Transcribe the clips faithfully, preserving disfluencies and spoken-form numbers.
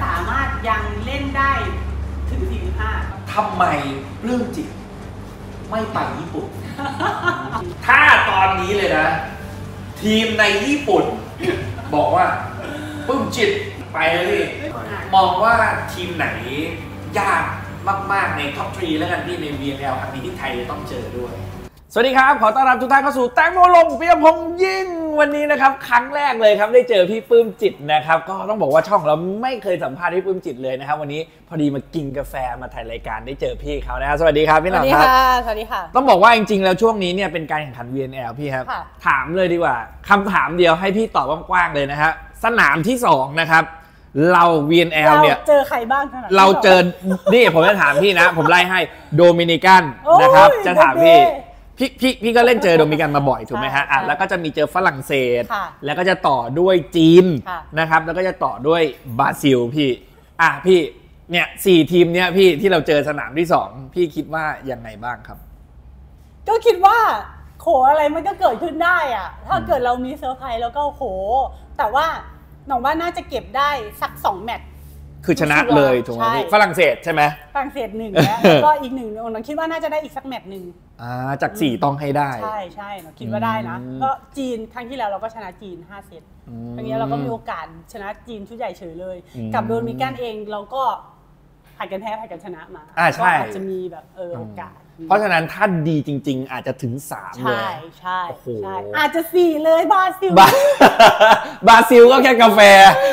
สามารถยังเล่นได้ถึงสี่สิบห้าทำไมปลื้มจิตไม่ไปญี่ปุ่น ถ้าตอนนี้เลยนะทีมในญี่ปุ่นบอกว่าปลื้มจิตไปเลยมองว่าทีมไหนยากมากๆในท็อปทรีแล้วกันที่ใน วี เอ็น แอล ครั้งนี้ที่ไทยจะต้องเจอด้วยสวัสดีครับขอต้อนรับทุกท่านเข้าสู่แตงโมลงปิยพงษ์ยิ่งวันนี้นะครับครั้งแรกเลยครับได้เจอพี่ปลื้มจิตนะครับก็ต้องบอกว่าช่องเราไม่เคยสัมภาษณ์พี่ปลื้มจิตเลยนะครับวันนี้พอดีมากินกาแฟมาถ่ายรายการได้เจอพี่เขานะครับสวัสดีครับพี่หน่องครับสวัสดีค่ะต้องบอกว่าจริงๆแล้วช่วงนี้เนี่ยเป็นการแข่งขัน วี เอ็น แอล พี่ครับถามเลยดีกว่าคำถามเดียวให้พี่ตอบกว้างๆเลยนะฮะสนามที่สองนะครับเรา วี เอ็น แอล เนี่ยเจอใครบ้างเราเจอนี่ผมจะถามพี่นะผมไล่ให้โดมินิกันนะครับจะถามพี่พี่พี่พี่ก็เล่นเจอโดมินิกันมาบ่อยถูกไหมฮะอ่ะแล้วก็จะมีเจอฝรั่งเศสแล้วก็จะต่อด้วยจีนนะครับแล้วก็จะต่อด้วยบราซิลพี่อ่ะพี่เนี่ยสี่ทีมเนี้ยพี่ที่เราเจอสนามที่สองพี่คิดว่ายังไงบ้างครับก็คิดว่าโขอะไรมันก็เกิดขึ้นได้อ่ะถ้าเกิดเรามีเซอร์ไพรส์แล้วก็โขแต่ว่าหน่องว่าน่าจะเก็บได้สักสองแมตช์คือชนะเลยถูกไหมฝรั่งเศสใช่ไหมฝรั่งเศสหนึ่งแล้วก็อีกหนึ่งหน่องคิดว่าน่าจะได้อีกสักแมตช์หนึ่งอ่าจากสี่ต้องให้ได้ใช่ใช่หน่องคิดว่าได้นะก็จีนครั้งที่แล้วเราก็ชนะจีนห้าเซตครั้งนี้เราก็มีโอกาสชนะจีนชุดใหญ่เฉยเลยกับโดมินิกันเองเราก็ผัดกันแพ้ผัดกันชนะมาอ่าใช่อาจจะมีแบบเออโอกาสเพราะฉะนั้นถ้าดีจริงๆอาจจะถึงสามเลยใช่ใช่ใช่อาจจะสี่เลยบราซิลบราซิลก็แค่กาแฟ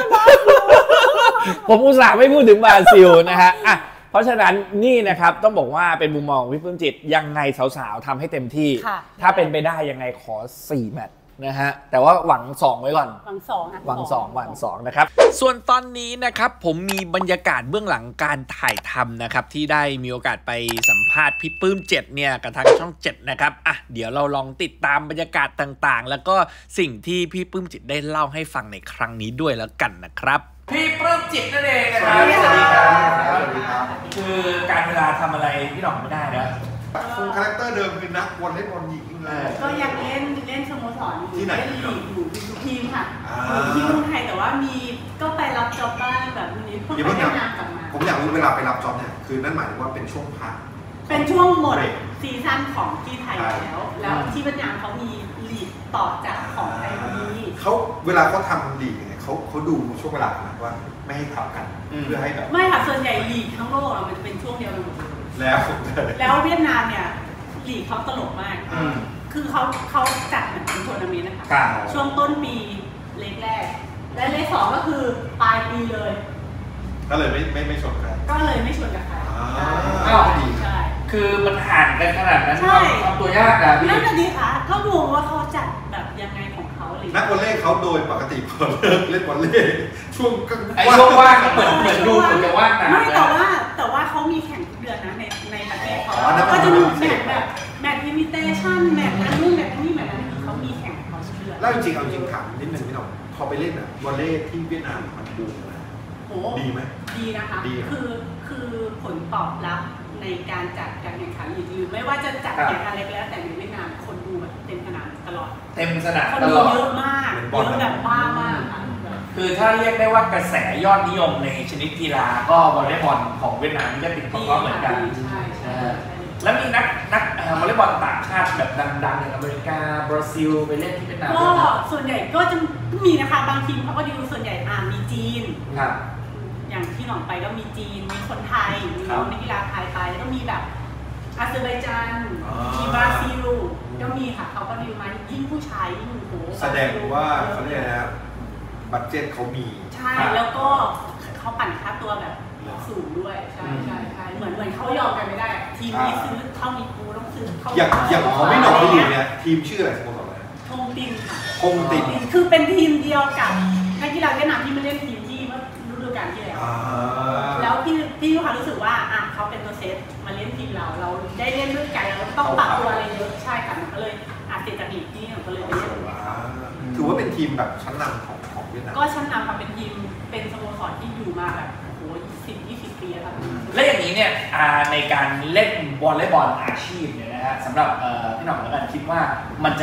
ผมอุตส่าห์ไม่พูดถึงบราซิลนะฮะอ่ะเพราะฉะนั้นนี่นะครับต้องบอกว่าเป็นมุมมองพี่ปลื้มจิตยังไงสาวๆทำให้เต็มที่ถ้าเป็นไปได้ยังไงขอสี่แมตช์นะฮะแต่ว่าหวังสองไว้ก่อนหวังสองหวังสองหวังสองนะครับส่วนตอนนี้นะครับผมมีบรรยากาศเบื้องหลังการถ่ายทำนะครับที่ได้มีโอกาสไปสัมภาษณ์พี่ปลื้มเจ็ดเนี่ยกับทางช่องเจ็ดนะครับอ่ะเดี๋ยวเราลองติดตามบรรยากาศต่างๆแล้วก็สิ่งที่พี่ปลื้มจิตได้เล่าให้ฟังในครั้งนี้ด้วยแล้วกันนะครับพี่ปลื้มจิตนั่นเองนะครับสวัสดีครับคือการเวลาทำอะไรพี่หน่องไม่ได้นะคงคาแรคเตอร์เดิมคือนักวอลเลย์บอลหญิงเลยก็ยังเล่นเล่นสโมสรอยู่ที่ไหนอยู่อยู่ทุกทีมค่ะอยู่ที่เมืองไทยแต่ว่ามีก็ไปรับจ็อบบ้างแบบนี้เพิ่งไปเล่นงานกลับมาผมอยากรู้เวลาไปรับจ็อบเนี่ยคือนั่นหมายถึงว่าเป็นช่วงพักเป็นช่วงหมดซีซั่นของที่ไทยแล้วแล้วที่เวียดนามเขามีลีกต่อจากของไทยนี้เขาเวลาเขาทำลีกเนี่ยเขาเขาดูช่วงเวลาว่าไม่ให้ทับกันเพื่อให้แบบไม่ค่ะส่วนใหญ่ลีกทั้งโลกมันจะเป็นช่วงเดียวกันหมดแล้วแล้วเวียดนามเนี่ยลีกเขาตลกมากคือเขาเขาจัดเหมือนเป็นทัวร์นาเมนต์นะคะช่วงต้นปีเลขแรกและเลขสองก็คือปลายปีเลยก็เลยไม่ไม่ไม่ชนกันก็เลยไม่ชนกับใครอ้าวดีใช่คือมันห่างกันขนาดนั้นทำตัวยากนะพี่นั่นน่ะดีค่ะก็งงว่าเขาจัดแบบยังไงของเขาเลยนักวอลเลย์เขาโดยปกติพอเลิกเล่นวอลเลย์ช่วงไอ้ช่วงว่างเหมือนเหมือนดูเหมือนจะว่างนะไม่แต่ว่าแต่ว่าเขามีแข่งทุกเดือนนะในในประเทศเขาก็จะมีแมตช์แบบแมตช์ลิมิเตชั่นแมตช์นั้นนู่นแมตช์นี้แมตช์นั้นเขามีแข่งเขาทุกเดือนแล้วจริงๆเอาจริงถามนิดนึงพี่น้องพอไปเล่นอะวอลเลย์ที่เวียดนามมันบูมนะดีไหมดีนะคะคือคือผลตอบรับในการจัดการแข่งขันหรือไม่ว่าจะจัดแข่งอะไรก็แล้วแต่ในเวียดนามคนดูแบบเต็มสนามตลอดเต็มสนามตลอดเยอะมากเยอะแบบบ้ามากคือถ้าเรียกได้ว่ากระแสยอดนิยมในชนิดกีฬาก็วอลเลย์บอลของเวียดนามนี่ก็ติดต่อเหมือนกันแล้วมีนักนักวอลเลย์บอลต่างชาติแบบดังๆอย่างอเมริกาบราซิลไปเล่นที่เวียดนามก็ส่วนใหญ่ก็จะมีนะคะบางทีมเขาก็ดูส่วนใหญ่อ่ามีจีนอย่างที่หนองไปก็มีจีนมีคนไทยมีน้องนักกีฬาไทยไปแล้วก็มีแบบอาเซอร์ไบจานมีบราซิลก็มีค่ะเขาก็ดูมายิ่งผู้ชายยิ่งโหแสดงว่าเขาเรียกนะบัตเจ็ตเขามีใช่แล้วก็เขาปั่นค่าตัวแบบสูงด้วยใช่ใช่ใช่เหมือนเหมือนเขายอมกันไม่ได้ทีมนี้ซื้อเท่านี้กูต้องซื้ออย่างอย่างเขาไม่หนอกไม่อยู่เนี่ยทีมชื่ออะไรสโมสรอะไรธงตินค่ะธงตินคือเป็นทีมเดียวกับนักกีฬาเวียดนามที่มาเล่นทีมที่เมื่อฤดูกาลที่แล้วแล้วพี่พี่เขารู้สึกว่าอ่ะเขาเป็นตัวเซตมาเล่นทีมเราเราได้เล่นด้วยกันแล้วต้องปรับตัวอะไรเยอะใช่ค่ะก็เลยอาจจะจากลีกที่เราก็เลยไปเล่นถือว่าเป็นทีมแบบชั้นนำของของเวียดนามก็ชั้นนำค่ะเป็นทีมเป็นสโมสรที่อยู่มาแบบโอ้โหสิบยี่สิบปีแล้วค่ะและอย่างนี้เนี่ยในการเล่นวอลเลย์บอลอาชีพเนี่ยนะฮะสำหรับพี่หน่องแล้วกันคิดว่ามันจะ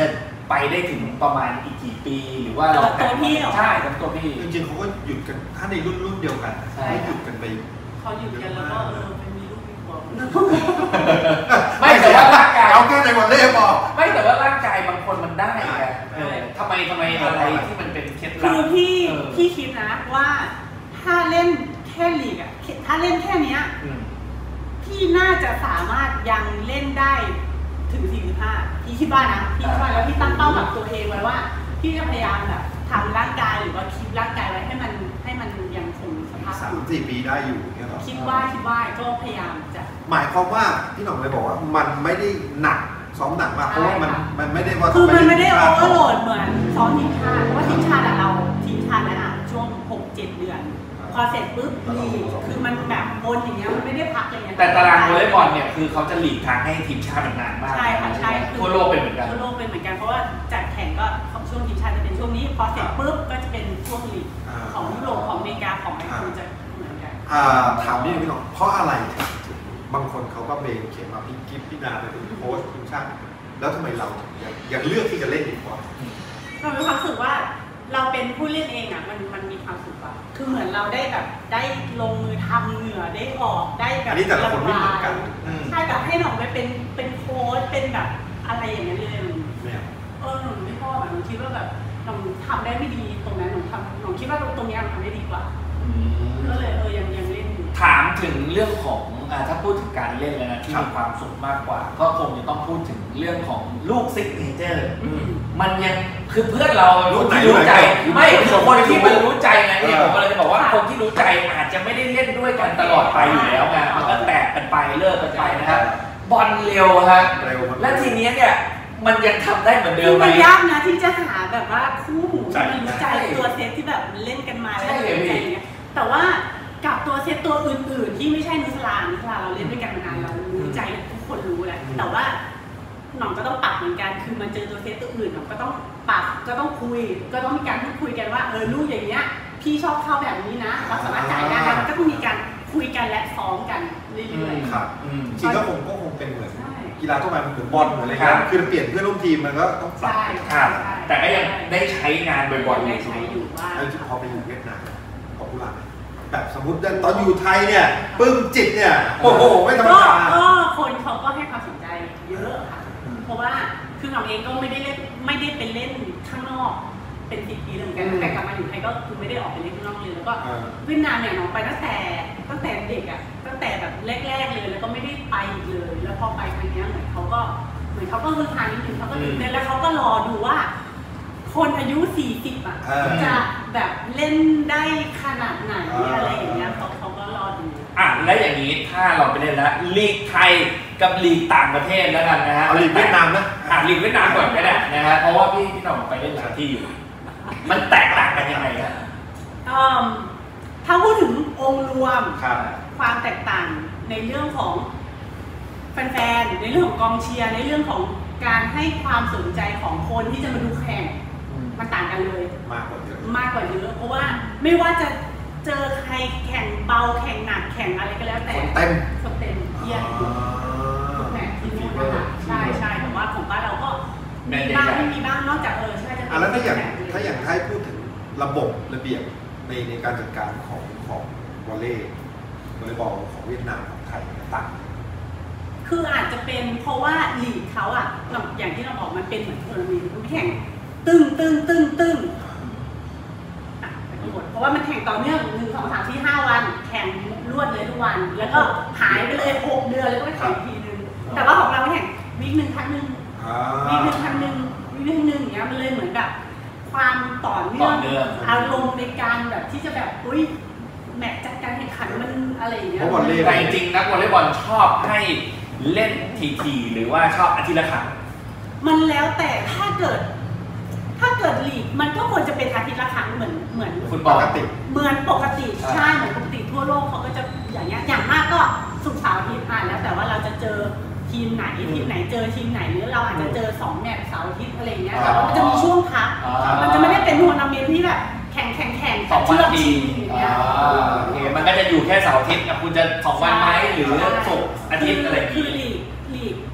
ไปได้ถึงประมาณอีกกี่ปีหรือว่าเราแต่งใช่กับตัวพี่จริงๆเขาก็หยุดกันถ้าในรุ่นรุ่นเดียวกันเขาหยุดกันไปเขาหยุดกันแล้วก็เออเป็นมีลูกมีผัวไม่แต่ว่าร่างกายเอาแค่ในวันเล่บอกไม่แต่ว่าร่างกายบางคนมันได้ไงทำไมทำไมอะไรที่มันเป็นเคล็ดลับคือพี่พี่คิดนะว่าถ้าเล่นแค่ลีกอะถ้าเล่นแค่เนี้ยพี่น่าจะสามารถยังเล่นได้ถึงสี่สิบห้าพี่คิดว่านะพี่คิดว่าแล้วพี่ตั้งเป้ากับตัวเองไว้ว่าพี่จะพยายามแบบทำร่างกายหรือว่าคีปร่างกายไว้ให้มันให้มันยังคงสภาพสามสี่ปีได้อยู่เนี่ยหรอคิดว่าคิดว่าก็พยายามจะหมายความว่าพี่หน่องเลยบอกว่ามันไม่ได้หนักซ้อมหนักมากเพราะว่ามันมันไม่ได้ว่าคือมันไม่ได้โอเวอร์โหลดเหมือนซ้อมทีมชาติเพราะว่าทีมชาติเราทีมชาตินั้นอ่ะช่วงหกเจ็ดเดือนพอเสร็จปุ๊บลีกคือมันแบบบนอย่างเงี้ยมันไม่ได้พักอะไรเงี้ยแต่ตารางวอลเลย์บอลเนี่ยคือเขาจะหลีกทางให้ทีมชาตินานมากใช่ค่ะใช่ทั่วโลกเป็นเหมือนกันทั่วโลกเป็นเหมือนกันเพราะว่าจัดแข่งก็ช่วงทีมชาติจะเป็นช่วงนี้พอเสร็จปุ๊บก็จะเป็นช่วงลีกของยุโรปของอเมริกาของอะไรมันจะเหมือนกันถามนี่พี่น้องเพราะอะไรบางคนเขาก็เบงเขียนมาพี่กิฟพี่นาเป็นโค้ชทีมชาติแล้วทำไมเรายังเลือกที่จะเล่นดีกว่าเรามีความรู้สึกว่าเราเป็นผู้เล่นเองอ่ะมันมันมีความสุขอ่ะคือเหมือนเราได้แบบได้ลงมือทำเหงื่อได้ออกได้แบบระบายใช่แบบให้หน่องไปเป็นเป็นโค้ชเป็นแบบอะไรอย่างเงี้ยเลยเออหนูไม่ชอบอ่ะหนูคิดว่าแบบหนูทำได้ไม่ดีตรงนั้นหนูทำหนูคิดว่าตรงนี้ทำได้ดีกว่าก็เลยเออยังยังเล่นอยู่ถามถึงเรื่องของถ้าพูดถึงการเล่นเลยนะที่มีความสุขมากกว่าก็คงจะต้องพูดถึงเรื่องของลูกซิกเนเจอร์มันยังคือเพื่อนเราคนที่รู้ใจไม่คือคนที่มันรู้ใจไงเนี่ยผมก็เลยจะบอกว่าคนที่รู้ใจอาจจะไม่ได้เล่นด้วยกันตลอดไปอยู่แล้วไงมันก็แตกกันไปเลิกกันไปนะครับบอลเร็วฮะและทีนี้เนี่ยมันยังทำได้เหมือนเดิมไหมมันยากนะที่จะหาแบบว่าคู่หูที่มันรู้ใจตัวเซตที่แบบเล่นกันมาแล้วอะไรอย่างเงี้ยแต่ว่ากับตัวเซตตัวอื่นๆที่ไม่ใช่นุสลานุสลาเราเล่นด้วยกันมานานเรารู้ใจทุกคนรู้แหละแต่ว่าหน่องก็ต้องปรับเหมือนกันคือมันเจอตัวเซตตัวอื่นหน่องก็ต้องปรับก็ต้องคุยก็ต้องมีการพูดคุยกันว่าเออลูกอย่างเงี้ยพี่ชอบเข้าแบบนี้นะเราสามารถจ่ายได้มันก็ต้องมีการคุยกันและซ้อมกันเรื่อยๆครับจริงก็คงก็คงเป็นเหมือนกีฬาทั่วไปมันเหมือนบอลเหมือนอะไรกันคือเปลี่ยนเพื่อนร่วมทีมมันก็ต้องปรับแต่ก็ยังได้ใช้งานบ่อยๆได้ใช้อยู่ว่าพอไปอยู่เวียดนามขอบคุณล่ะแบบสมมติตอนอยู่ไทยเนี่ยปึ้มจิตเนี่ยโอ้โหไม่ธรรมดาก็คนเขาก็ให้ความสนใจเยอะค่ะเพราะว่าคือเราเองก็ไม่ได้เล่นไม่ได้ไปเล่นข้างนอกเป็นสิบปีเหมือนกันแต่กลับมาอยู่ไทยก็คือไม่ได้ออกไปเล่นข้างนอกเลยแล้วก็เวียดนามเนี่ยน้องไปตั้งแต่ตั้งแต่เด็กอ่ะตั้งแต่แบบแรกๆเลยแล้วก็ไม่ได้ไปอีกเลยแล้วพอไปครั้งนี้เหมือนเขาก็เหมือนเขาก็คือทางนิดนึงเขาก็ตื่นเต้นแล้วเขาก็รอดูว่าคนอายุสี่สิบอ่ะจะแบบเล่นได้ขนาดไหนอะไรอย่างเงี้ยเขาเขาก็รอดูอ่ะและอย่างนี้ถ้าเราไปเล่นแล้วลีกไทยกับลีกต่างประเทศแล้วกันนะฮะเอาลีกเวียดนามนะอ่ะลีกเวียดนามก่อนก็ได้นะฮะเพราะว่าพี่พี่หน่องไปเล่นหลายที่อยู่มันแตกต่างกันยังไงครับถ้าพูดถึงองค์รวมความแตกต่างในเรื่องของแฟนๆในเรื่องของกองเชียร์ในเรื่องของการให้ความสนใจของคนที่จะมาดูแข่งมันต่างกันเลยมากกว่าเยอะมากกว่าเยอะเพราะว่าไม่ว่าจะเจอใครแข่งเบาแข่งหนักแข่งอะไรก็แล้วแต่คนเต็มคนเต็มเยี่ยมทุกแมตช์ที่นู่นนะคะใช่ใช่แต่ว่าของบ้านเราก็มีบ้างไม่มีบ้างนอกจากเออใช่จะอ่ะแล้วถ้าอย่างถ้าอย่างถ้าพูดถึงระบบระเบียบในในการจัดการของของวอลเลย์วอลเลย์บอลของเวียดนามของไทยต่างคืออาจจะเป็นเพราะว่าลีกเขาอ่ะอย่างที่เราบอกมันเป็นเหมือนทัวร์นาเมนต์มันแข่งตึ้งตึ้งตึ้งตึ้งอ่ะไปทั้งหมดเพราะว่ามันแข่งต่อเนื่องหนึ่งสองสามสี่ห้าวันแข่งรวดเลยทุกวันแล้วก็หายไปเลยหกเดือนแล้วก็ไปแข่งทีนึงแต่ว่าของเราแข่งวีคหนึ่งครั้งหนึ่งวีคหนึ่งครั้งหนึ่งวีคหนึ่งอย่างเงี้ยมันเลยเหมือนแบบความต่อเนื่องอารมณ์ในการแบบที่จะแบบอุ้ยแมตช์จัดการแข่งขันมันอะไรอย่างเงี้ยแต่จริงๆนักวอลเลย์บอลชอบให้เล่นทีๆหรือว่าชอบอาทิตย์ละครั้งมันแล้วแต่ถ้าเกิดถ้าเกิดลีกมันก็ควรจะเป็นอาทิตย์ละครั้งเหมือนเหมือนฟุตบอลปกติเหมือนปกติใช่เหมือนปกติทั่วโลกเขาก็จะอย่างเงี้ยอย่างมากก็ศุกร์เสาร์อาทิตย์อ่ะแล้วแต่ว่าเราจะเจอทีมไหนทีมไหนเจอทีมไหนหรือเราอาจจะเจอสองแมตช์เสาร์อาทิตย์อะไรเงี้ยแต่ว่ามันจะมีช่วงพักมันจะไม่ได้เป็นทัวร์นาเมนต์ที่แบบแข่งแข่งแข่งสองวันทีโอเคมันก็จะอยู่แค่เสาร์อาทิตย์คุณจะสองวันไหมหรือศุกร์อาทิตย์อะไรคือลีกลีก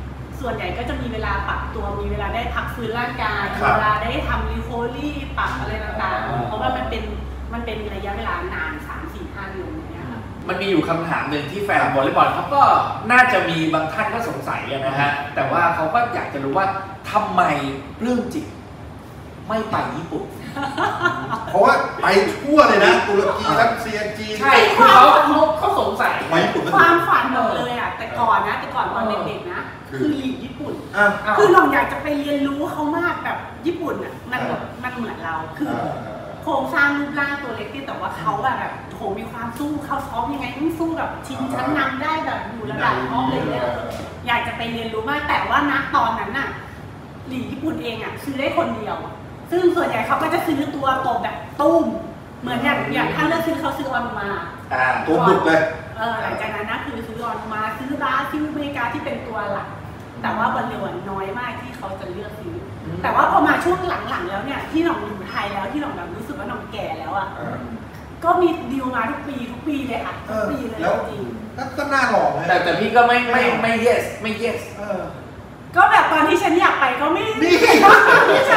ส่วนใหญ่ก็จะมีเวลาปรับตัวมีเวลาได้พักฟื้นร่างกายมีเวลาได้ทำรีโคลี่ปรับอะไรต่างๆเพราะว่ามันเป็นมันเป็นระยะเวลานาน สาม สี่ ห้า เดือนอย่างเงี้ยค่ะมันมีอยู่คำถามหนึ่งที่แฟนวอลเลย์บอลเขาก็น่าจะมีบางท่านก็สงสัยนะฮะแต่ว่าเขาก็อยากจะรู้ว่าทำไมปลื้มจิตไม่ไปญี่ปุ่นเพราะว่าไปทั่วเลยนะตุรกีรัสเซียจีนใช่คือเขาเขาเขาสงสัยไปญี่ปุ่นความฝันหนูเลยอ่ะแต่ก่อนนะแต่ก่อนตอนเด็กๆนะคือลีกญี่ปุ่นคือเราอยากจะไปเรียนรู้เขามากแบบญี่ปุ่นอ่ะมันมันเหมือนเราคือโครงสร้างรูปร่างตัวเล็กที่แต่ว่าเขาแบบโหมีความสู้เขาซ้อมยังไงต้องสู้แบบชิงชั้นนำได้แบบอยู่ระดับท็อปเลยเนี่ยอยากจะไปเรียนรู้มากแต่ว่าณตอนนั้นน่ะลีกญี่ปุ่นเองอ่ะซื้อได้คนเดียวซึ่งส่วนใหญ่เขาก็จะซื้อตัวโตแบบตุ้มเหมือนอย่างอย่างถ้าเลือกซื้อเขาซื้อออนมาตัวบุกเลยเออหลังจากนั้นนะคือซื้อออนมาซื้อบาสซื้ออเมริกาที่เป็นตัวหลักแต่ว่าวันเร็วน้อยมากที่เขาจะเลือกซื้อแต่ว่าพอมาช่วงหลังๆแล้วเนี่ยที่หน่องอยู่ไทยแล้วที่หน่องแบบรู้สึกว่าหน่องแก่แล้วอ่ะก็มีดีลมาทุกปีทุกปีเลยค่ะทุกปีเลยจริงก็น่าหลอกเลยแต่แต่พี่ก็ไม่ไม่ไม่ yes ไม่ yes ก็แบบตอนที่ฉันอยากไปก็ไม่ไม่ใช่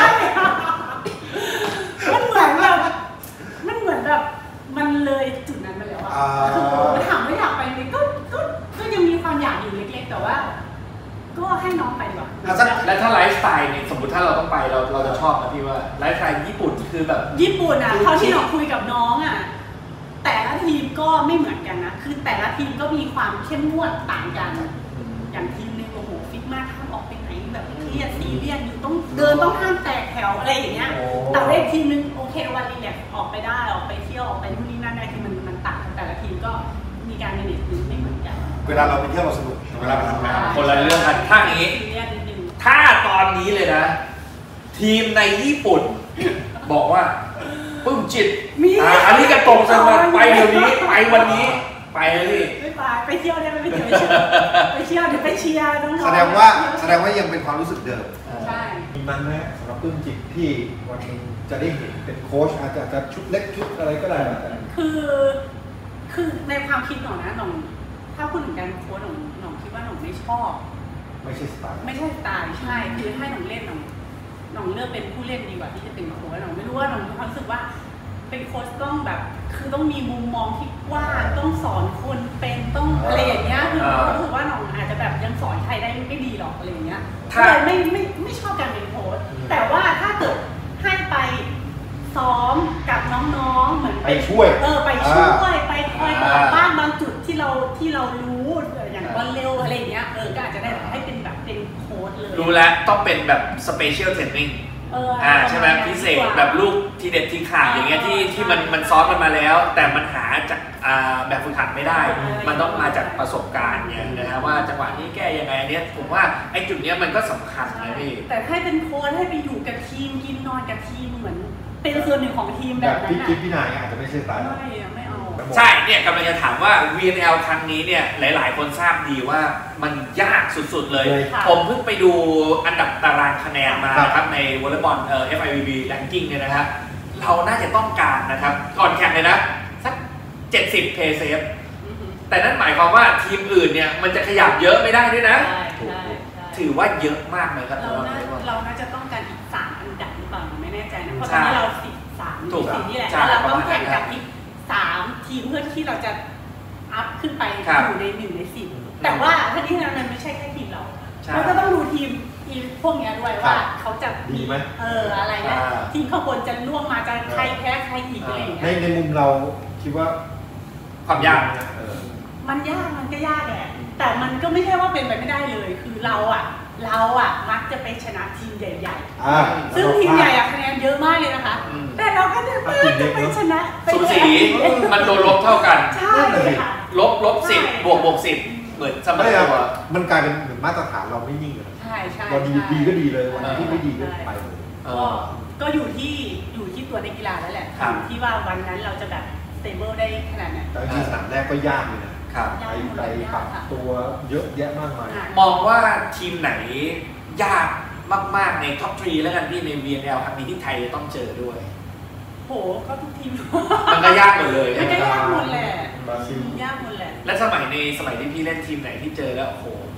มันเหมือนแบบมันเหมือนแบบมันเลยจุดนั้นไปแล้วอะคือถามว่าอยากไปไหมก็ก็ก็ยังมีความอยากอยู่เล็กๆแต่ว่าก็ให้น้องไปดีกว่าแล้วถ้าไลฟ์สไตล์เนี่ยสมมติถ้าเราต้องไปเราเราจะชอบนะพี่ว่าไลฟ์สไตล์ญี่ปุ่นคือแบบญี่ปุ่นอะเท่าที่เราคุยกับน้องอะแต่ละทีมก็ไม่เหมือนกันนะคือแต่ละทีมก็มีความเข้มงวดต่างกันอย่างทีมนึงโอ้โหฟิกมากห้ามออกไปไหนแบบเครียดซีเรียสอยู่ต้องเดินต้องห้ามแตกแถวอะไรอย่างเงี้ยแต่เลขทีมนึงโอเควันรีแลกซ์ออกไปได้ออกไปเที่ยวออกไปนู่นนี่นั่นได้คือมันมันต่างกันแต่ละทีมก็มีการเมเนจไม่เหมือนกันเวลาเราไปเที่ยวเราสนุกเวลาไปทำงานคนละเรื่องกันถ้าอย่างนี้ถ้าตอนนี้เลยนะทีมในญี่ปุ่นบอกว่าปลื้มจิตอันนี้กระตรงสันไปเดี๋ยวนี้ไปวันนี้ไปเลยไม่ไปไปเที่ยวได้ไหมไม่เที่ยวไปเที่ยวเดี๋ยวไปเชียร์น้องๆแสดงว่าแสดงว่ายังเป็นความรู้สึกเดิมใช่มีมันไหมสำหรับปลื้มจิตที่วันนึงจะได้เห็นเป็นโค้ชอาจจะจะชุดเล็กชุดอะไรก็ได้คือคือในความคิดหน่องนะหน่องถ้าพูดถึงการโค้ชหน่องหน่องคิดว่าหน่องไม่ชอบไม่ใช่สไตล์ไม่ใช่สไตล์ใช่คือให้หน่องเล่นหน่องหน่องเลือกเป็นผู้เล่นดีกว่าที่จะเป็นโค้ชหน่องไม่รู้ว่าหน่องมีความรู้สึกว่าเป็นโค้ชต้องแบบคือต้องมีมุมมองที่กว้างต้องสอนคนเป็นต้องอะไรอย่างเงี้ยคือรู้สึกว่าหน่องอาจจะแบบยังสอนใครได้ไม่ดีหรอกอะไรอย่างเงี้ยเลยไม่ไม่ไม่ชอบการเป็นโค้ชแต่ว่าถ้าเกิดให้ไปซ้อมกับน้องๆเหมือนไปช่วยเออไปช่วยไปคอยบอกบ้างบางจุดที่เราที่เรารู้อย่างบอลเร็วอะไรอย่างเงี้ยเออก็อาจจะได้ให้เป็นแบบเป็นโค้ชเลยรู้แล้วต้องเป็นแบบสเปเชียลเทรนนิ่งอ่าใช่ไหมพิเศษแบบลูกทีเด็ดทีขาดอย่างเงี้ยที่ที่มันมันซ้อนกันมาแล้วแต่มันหาจากอ่าแบบฝึกหัดไม่ได้มันต้องมาจากประสบการณ์เนี่ยนะว่าจังหวะนี้แก้ยังไงเนี้ยผมว่าไอ้จุดเนี้ยมันก็สำคัญนะพี่แต่ให้เป็นโค้ชให้ไปอยู่กับทีมกินนอนกับทีมเหมือนเป็นส่วนหนึ่งของทีมแบบนั้นพี่พี่นายอาจจะไม่ใช่สายไม่ไม่เอาใช่เนี่ยกำลังจะถามว่า วี เอ็น แอล ครั้งนี้เนี่ยหลายๆคนทราบดีว่ามันยากสุดๆเลยผมเพิ่งไปดูอันดับตารางคะแนนมาครับในวอลเลย์บอลเอ่อ เอฟ ไอ วี บี ranking เนี่ยนะครับเราน่าจะต้องการนะครับก่อนแข่งเลยนะสักเจ็ดสิบ เพย์เซฟแต่นั่นหมายความว่าทีมอื่นเนี่ยมันจะขยับเยอะไม่ได้ด้วยนะถือว่าเยอะมากเลยครับเราเราน่าจะต้องการอีกสามอันดับหรือเปล่าไม่แน่ใจนะเพราะตอนนี้เราสิบสามถูกสิ่งนี่แหละแล้วเราต้องแข่งกับอีกสามทีมเพื่อที่เราจะอัพขึ้นไปอยู่ในหนึ่งในสิบแต่ว่าถ้าที่นั้นมันไม่ใช่แค่ทีมเราเราก็ต้องดูทีมอีพวกนี้ด้วยว่าเขาจะดีไหมเอออะไรนะทีมข้างบนจะล่วงมาจะใครแพ้ใครอีกอะไรอย่างเงี้ยในในมุมเราคิดว่าความยากมันยากมันก็ยากแหละแต่มันก็ไม่ใช่ว่าเป็นไปไม่ได้เลยคือเราอ่ะเราอ่ะมักจะไปชนะทีมใหญ่ๆซึ่งทีมใหญ่อะคะแนนเยอะมากเลยนะคะแต่เราก็จะไปชนะสูสีมันโดนลบเท่ากันใช่ค่ะลบลบสิบบวกบวกสิบเหมือนสมัยก่อนมันกลายเป็นเหมือนมาตรฐานเราไม่นิ่งเลยใช่ใช่เราดีดีก็ดีเลยวันที่ไม่ดีก็ไปเลยก็ก็อยู่ที่อยู่ที่ตัวนักกีฬาแล้วแหละที่ว่าวันนั้นเราจะแบบสเตเบิลได้ขนาดไหนแต่จริงสนามแรกก็ยากเลยนะไปไปปรับตัวเยอะแยะมากมายมองว่าทีมไหนยากมากๆในท็อปทรีแล้วกันที่ใน วี เอ็น แอล ครั้งนี้ที่ไทยจะต้องเจอด้วยโหก็ทุกทีมมันก็ยากหมดเลยมันก็ยากหมดแหละยากหมดแหละและสมัยในสมัยที่พี่เล่นทีมไหนที่เจอแล้วโห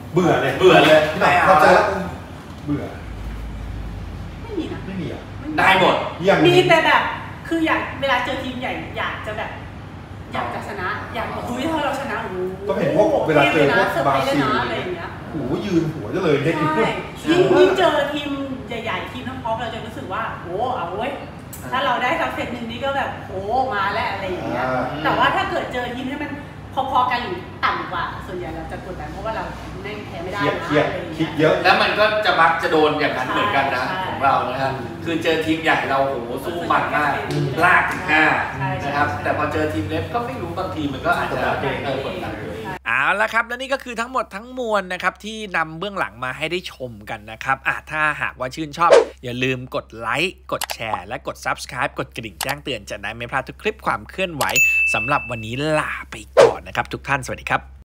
เบื่อเลยเบื่อเลยไม่เอาพอเจอแล้วเบื่อไม่มีนะไม่มีอ่ะได้หมดมีแต่แบบคืออยากเวลาเจอทีมใหญ่อยากจะแบบอยากจะชนะอยากบอกคุยถ้าเราชนะโอ้โหต้องเห็นพวกเวลาเจอพวกบราซิลอะไรอย่างเงี้ยโอ้โหยืนหัวจะเลยเด็กใช่ยิ่งยิ่งเจอทีมใหญ่ๆทีมท็อปเราจะรู้สึกว่าโอ้เอาเว้ยถ้าเราได้สักเซตหนึ่งนี่ก็แบบโอ้มาแล้วอะไรอย่างเงี้ยแต่ว่าถ้าเกิดเจอทีมที่มันพอๆกันหรือต่ำกว่าส่วนใหญ่เราจะกดดันเพราะว่าเราแม่งแพ้ไม่ได้นะเครียดคิดเยอะแล้วมันก็จะมักจะโดนอย่างนั้นเหมือนกันนะของเรานะครับคือเจอทีมใหญ่เราโหสู้มันมากลากถึงหน้านะครับแต่พอเจอทีมเล็กก็ไม่รู้บางทีมันก็อาจจะเออกดดันเลยเอาละครับและนี่ก็คือทั้งหมดทั้งมวลนะครับที่นำเบื้องหลังมาให้ได้ชมกันนะครับอ่ะถ้าหากว่าชื่นชอบอย่าลืมกดไลค์กดแชร์และกด ซับสไครบ์ กดกระดิ่งแจ้งเตือนจะได้ไม่พลาดทุกคลิปความเคลื่อนไหวสำหรับวันนี้ลาไปก่อนนะครับทุกท่านสวัสดีครับ